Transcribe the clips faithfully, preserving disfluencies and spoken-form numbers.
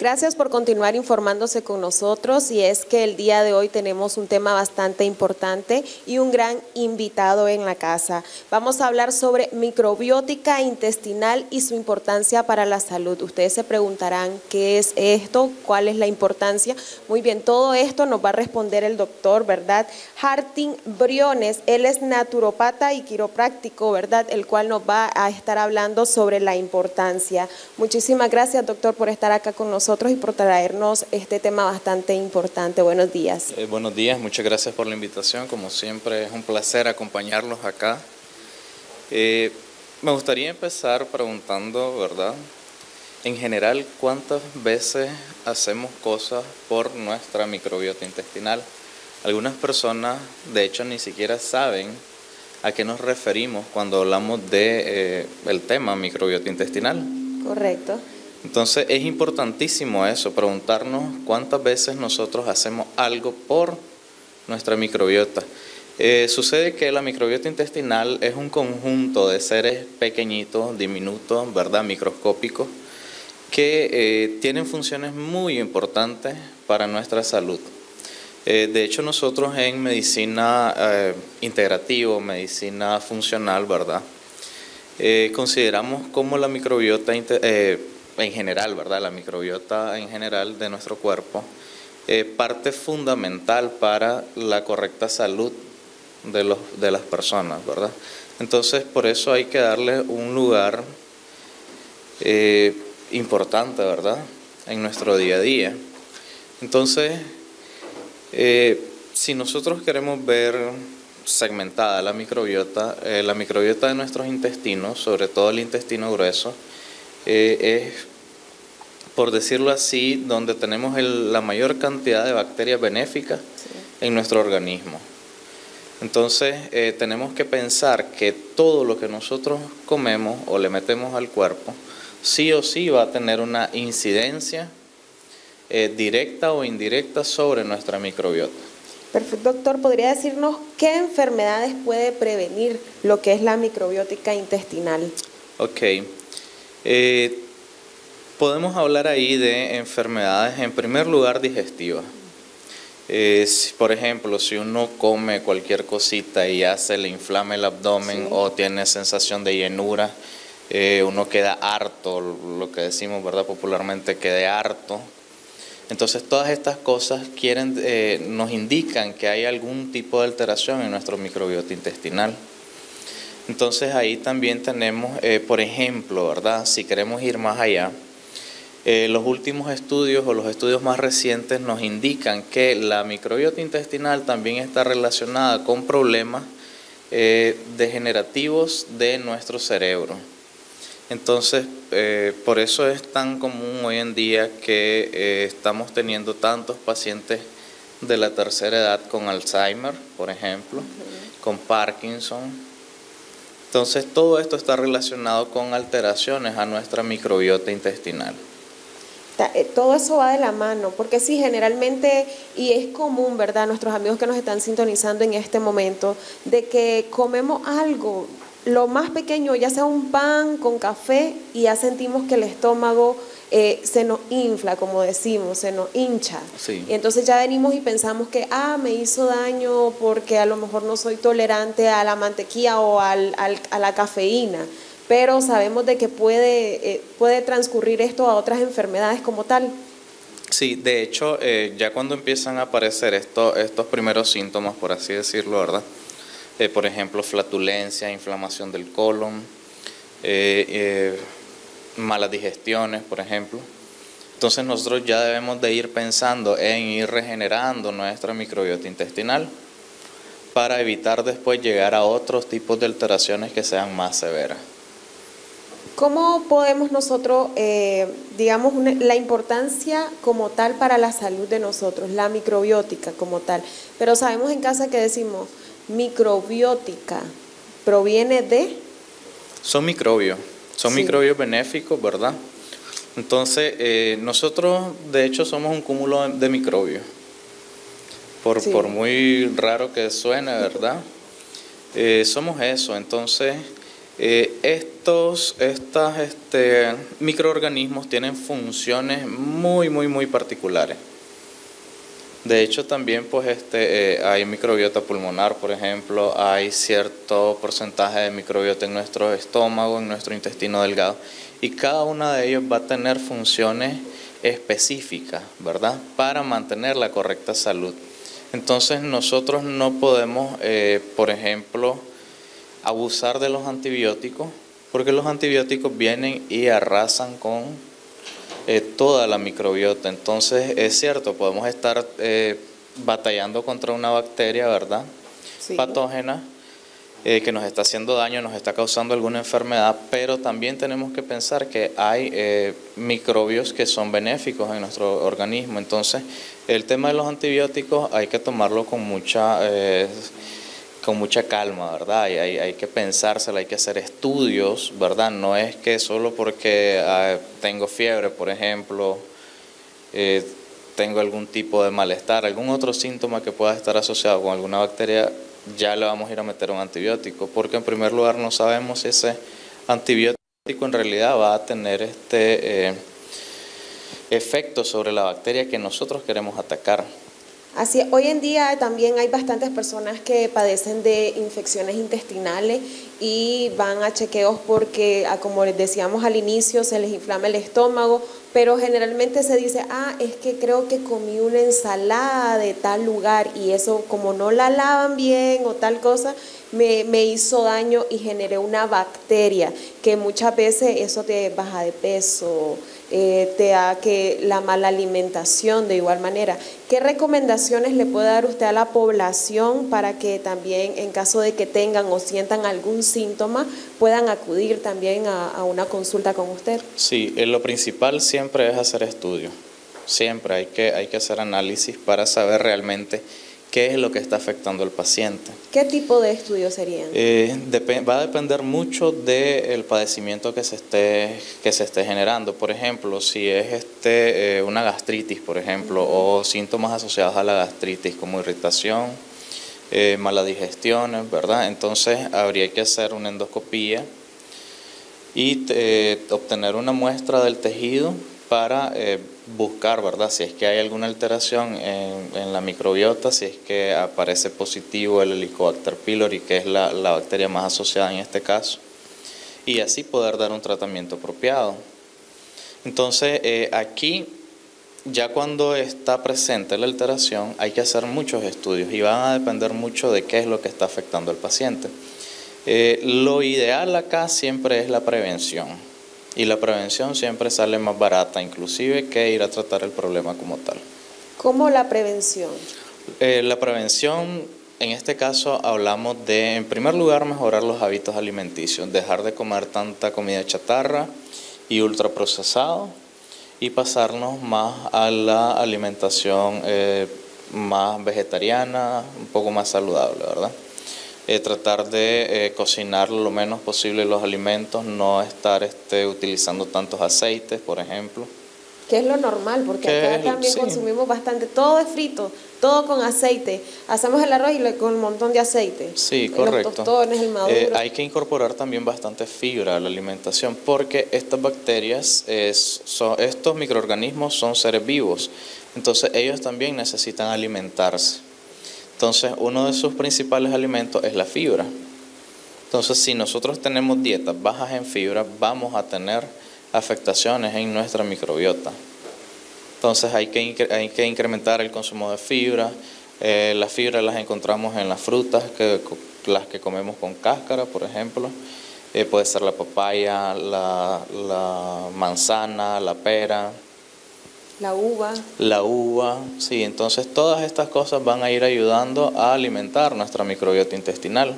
Gracias por continuar informándose con nosotros, y es que el día de hoy tenemos un tema bastante importante y un gran invitado en la casa. Vamos a hablar sobre microbiótica intestinal y su importancia para la salud. Ustedes se preguntarán qué es esto, cuál es la importancia. Muy bien, todo esto nos va a responder el doctor, ¿verdad? Hartin Briones, él es naturopata y quiropráctico, ¿verdad? El cual nos va a estar hablando sobre la importancia. Muchísimas gracias, doctor, por estar acá con nosotros y por traernos este tema bastante importante. Buenos días. Eh, buenos días, muchas gracias por la invitación. Como siempre, es un placer acompañarlos acá. Eh, me gustaría empezar preguntando, ¿verdad? En general, ¿cuántas veces hacemos cosas por nuestra microbiota intestinal? Algunas personas, de hecho, ni siquiera saben a qué nos referimos cuando hablamos de eh, el tema microbiota intestinal. Correcto. Entonces es importantísimo eso, preguntarnos cuántas veces nosotros hacemos algo por nuestra microbiota. Eh, sucede que la microbiota intestinal es un conjunto de seres pequeñitos, diminutos, ¿verdad? Microscópicos, que eh, tienen funciones muy importantes para nuestra salud. Eh, de hecho, nosotros en medicina eh, integrativa, medicina funcional, ¿verdad? Eh, consideramos como la microbiota eh, en general, ¿verdad? La microbiota en general de nuestro cuerpo, eh, parte fundamental para la correcta salud de, los, de las personas, ¿verdad? Entonces, por eso hay que darle un lugar eh, importante, ¿verdad? En nuestro día a día. Entonces, eh, si nosotros queremos ver segmentada la microbiota, eh, la microbiota de nuestros intestinos, sobre todo el intestino grueso, Eh, es, por decirlo así, donde tenemos el, la mayor cantidad de bacterias benéficas sí. en nuestro organismo. Entonces, eh, tenemos que pensar que todo lo que nosotros comemos o le metemos al cuerpo, sí o sí va a tener una incidencia eh, directa o indirecta sobre nuestra microbiota. Perfecto, doctor. ¿Podría decirnos qué enfermedades puede prevenir lo que es la microbiótica intestinal? Ok. Eh, podemos hablar ahí de enfermedades, en primer lugar, digestivas. Eh, si, por ejemplo, si uno come cualquier cosita y ya se le inflama el abdomen sí. o tiene sensación de llenura, eh, uno queda harto, lo que decimos, ¿verdad? Popularmente, quede harto. Entonces, todas estas cosas quieren, eh, nos indican que hay algún tipo de alteración en nuestro microbiota intestinal. Entonces ahí también tenemos, eh, por ejemplo, ¿verdad? Si queremos ir más allá, eh, los últimos estudios o los estudios más recientes nos indican que la microbiota intestinal también está relacionada con problemas eh, degenerativos de nuestro cerebro. Entonces, eh, por eso es tan común hoy en día que eh, estamos teniendo tantos pacientes de la tercera edad con Alzheimer, por ejemplo, uh-huh. con Parkinson. Entonces, todo esto está relacionado con alteraciones a nuestra microbiota intestinal. Todo eso va de la mano, porque sí, generalmente, y es común, ¿verdad?, nuestros amigos que nos están sintonizando en este momento, de que comemos algo, lo más pequeño, ya sea un pan con café, y ya sentimos que el estómago eh, se nos infla, como decimos, se nos hincha. Sí. Y entonces ya venimos y pensamos que, ah, me hizo daño porque a lo mejor no soy tolerante a la mantequilla o al, al, a la cafeína. Pero sabemos de que puede, eh, puede transcurrir esto a otras enfermedades como tal. Sí, de hecho, eh, ya cuando empiezan a aparecer esto, estos primeros síntomas, por así decirlo, ¿verdad? Eh, por ejemplo, flatulencia, inflamación del colon, eh, eh, malas digestiones, por ejemplo. Entonces nosotros ya debemos de ir pensando en ir regenerando nuestra microbiota intestinal para evitar después llegar a otros tipos de alteraciones que sean más severas. ¿Cómo podemos nosotros, eh, digamos, una, la importancia como tal para la salud de nosotros, la microbiótica como tal? Pero sabemos en casa que decimos microbiótica, ¿proviene de? Son microbios, son sí. microbios benéficos, ¿verdad? Entonces, eh, nosotros de hecho somos un cúmulo de microbios, por, sí. por muy raro que suene, ¿verdad? Eh, somos eso, entonces... Eh, estos estas, este, microorganismos tienen funciones muy, muy, muy particulares. De hecho, también pues, este, eh, hay microbiota pulmonar, por ejemplo, hay cierto porcentaje de microbiota en nuestro estómago, en nuestro intestino delgado, y cada uno de ellos va a tener funciones específicas, ¿verdad?, para mantener la correcta salud. Entonces, nosotros no podemos, eh, por ejemplo, abusar de los antibióticos, porque los antibióticos vienen y arrasan con eh, toda la microbiota. Entonces es cierto, podemos estar eh, batallando contra una bacteria, ¿verdad?, sí, patógena, eh, que nos está haciendo daño, nos está causando alguna enfermedad, pero también tenemos que pensar que hay eh, microbios que son benéficos en nuestro organismo. Entonces el tema de los antibióticos hay que tomarlo con mucha eh, con mucha calma, ¿verdad? Hay, hay, hay que pensársela, hay que hacer estudios, ¿verdad? No es que solo porque eh, tengo fiebre, por ejemplo, eh, tengo algún tipo de malestar, algún otro síntoma que pueda estar asociado con alguna bacteria, ya le vamos a ir a meter un antibiótico, porque en primer lugar no sabemos si ese antibiótico en realidad va a tener este eh, efecto sobre la bacteria que nosotros queremos atacar. Así, hoy en día también hay bastantes personas que padecen de infecciones intestinales y van a chequeos porque, como les decíamos al inicio, se les inflama el estómago, pero generalmente se dice, ah, es que creo que comí una ensalada de tal lugar y eso, como no la lavan bien o tal cosa, me, me hizo daño y generé una bacteria, que muchas veces eso te baja de peso, eh, te da que la mala alimentación de igual manera. ¿Qué recomendaciones le puede dar usted a la población para que también, en caso de que tengan o sientan algún síntoma, puedan acudir también a, a una consulta con usted? Sí, eh, lo principal siempre es hacer estudios. Siempre hay que, hay que hacer análisis para saber realmente qué es lo que está afectando al paciente. ¿Qué tipo de estudios serían? Eh, va a depender mucho del padecimiento que se esté, que se esté generando. Por ejemplo, si es este, eh, una gastritis, por ejemplo, uh-huh, o síntomas asociados a la gastritis como irritación, eh, malas digestiones, ¿verdad? Entonces habría que hacer una endoscopía y eh, obtener una muestra del tejido para eh, buscar, ¿verdad?, si es que hay alguna alteración en, en la microbiota, si es que aparece positivo el Helicobacter pylori, que es la, la bacteria más asociada en este caso, y así poder dar un tratamiento apropiado. Entonces, eh, aquí, ya cuando está presente la alteración, hay que hacer muchos estudios y van a depender mucho de qué es lo que está afectando al paciente. Eh, lo ideal acá siempre es la prevención. Y la prevención siempre sale más barata, inclusive, que ir a tratar el problema como tal. ¿Cómo la prevención? Eh, la prevención, en este caso, hablamos de, en primer lugar, mejorar los hábitos alimenticios, dejar de comer tanta comida chatarra y ultraprocesado y pasarnos más a la alimentación eh, más vegetariana, un poco más saludable, ¿verdad? Eh, tratar de eh, cocinar lo menos posible los alimentos, no estar este, utilizando tantos aceites, por ejemplo. Que es lo normal, porque acá también sí consumimos bastante, todo es frito, todo con aceite. Hacemos el arroz y le, con un montón de aceite. Sí, correcto. Los tostones, el maduro. Eh, hay que incorporar también bastante fibra a la alimentación, porque estas bacterias, es, son, estos microorganismos son seres vivos, entonces ellos también necesitan alimentarse. Entonces, uno de sus principales alimentos es la fibra. Entonces, si nosotros tenemos dietas bajas en fibra, vamos a tener afectaciones en nuestra microbiota. Entonces, hay que, hay que incrementar el consumo de fibra. Eh, las fibras las encontramos en las frutas, que, las que comemos con cáscara, por ejemplo. Eh, puede ser la papaya, la, la manzana, la pera. La uva. La uva, sí, entonces todas estas cosas van a ir ayudando a alimentar nuestra microbiota intestinal.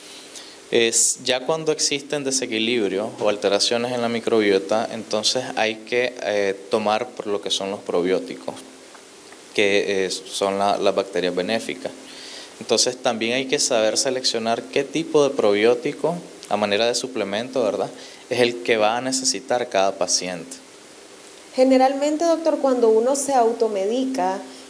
Es, ya cuando existen desequilibrios o alteraciones en la microbiota, entonces hay que eh, tomar por lo que son los probióticos, que eh, son la, las bacterias benéficas. Entonces también hay que saber seleccionar qué tipo de probiótico, a manera de suplemento, ¿verdad?, es el que va a necesitar cada paciente. Generalmente, doctor, cuando uno se automedica,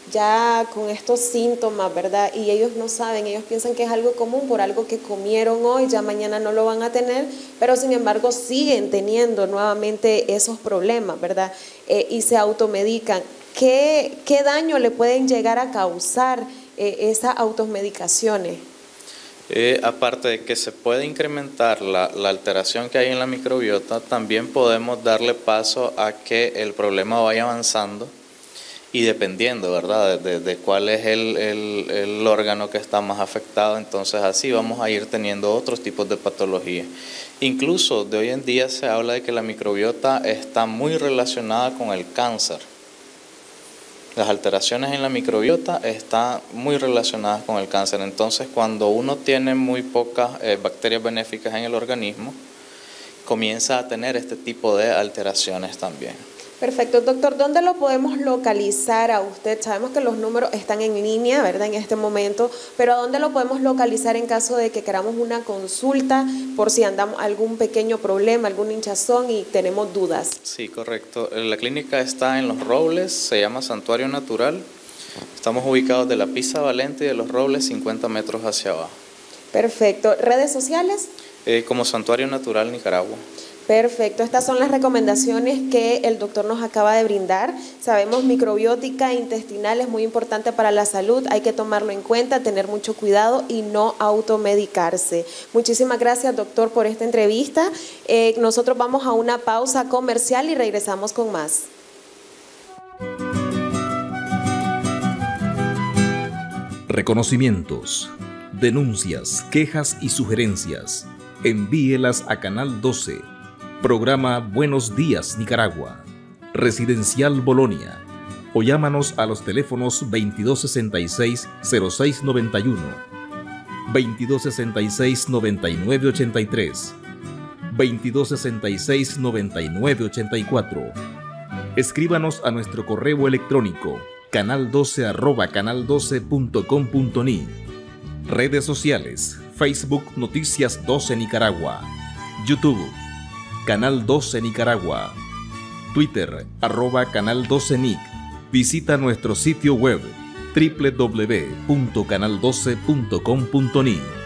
ya con estos síntomas, ¿verdad? Y ellos no saben, ellos piensan que es algo común por algo que comieron hoy, ya mañana no lo van a tener, pero sin embargo siguen teniendo nuevamente esos problemas, ¿verdad? Eh, y se automedican. ¿Qué, qué daño le pueden llegar a causar eh, esas automedicaciones? Eh, aparte de que se puede incrementar la, la alteración que hay en la microbiota, también podemos darle paso a que el problema vaya avanzando y dependiendo, ¿verdad?, de, de cuál es el, el, el órgano que está más afectado, entonces así vamos a ir teniendo otros tipos de patologías. Incluso de hoy en día se habla de que la microbiota está muy relacionada con el cáncer. Las alteraciones en la microbiota están muy relacionadas con el cáncer, entonces cuando uno tiene muy pocas eh, bacterias benéficas en el organismo, comienza a tener este tipo de alteraciones también. Perfecto, doctor, ¿dónde lo podemos localizar a usted? Sabemos que los números están en línea, ¿verdad?, en este momento, pero ¿a dónde lo podemos localizar en caso de que queramos una consulta por si andamos algún pequeño problema, algún hinchazón y tenemos dudas? Sí, correcto. La clínica está en Los Robles, se llama Santuario Natural. Estamos ubicados de la Pisa Valente y de Los Robles, cincuenta metros hacia abajo. Perfecto. ¿Redes sociales? Eh, como Santuario Natural Nicaragua. Perfecto, estas son las recomendaciones que el doctor nos acaba de brindar. Sabemos microbiótica intestinal es muy importante para la salud, hay que tomarlo en cuenta, tener mucho cuidado y no automedicarse. Muchísimas gracias, doctor, por esta entrevista. Eh, nosotros vamos a una pausa comercial y regresamos con más. Reconocimientos, denuncias, quejas y sugerencias. Envíelas a Canal doce. Programa Buenos Días Nicaragua, Residencial Bolonia, o llámanos a los teléfonos veintidós sesenta y seis, cero seis noventa y uno, veintidós sesenta y seis, noventa y nueve ochenta y tres, veintidós sesenta y seis, noventa y nueve ochenta y cuatro. Escríbanos a nuestro correo electrónico canal doce arroba canal doce punto com punto ni. Redes sociales: Facebook Noticias doce Nicaragua, YouTube Canal doce Nicaragua, Twitter arroba Canal doce Nic. Visita nuestro sitio web doble u doble u doble u punto canal doce punto com punto ni.